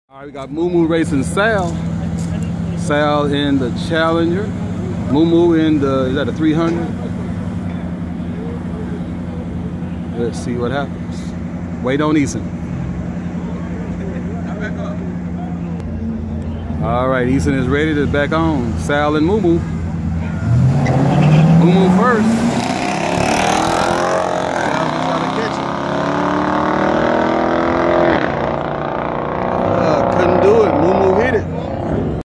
All right, we got Moo Moo racing Sal. Sal in the Challenger. Moo Moo in the, is that a 300? Let's see what happens. Wait on Eason. All right, Eason is ready to back on. Sal and Moo Moo. Moo Moo first.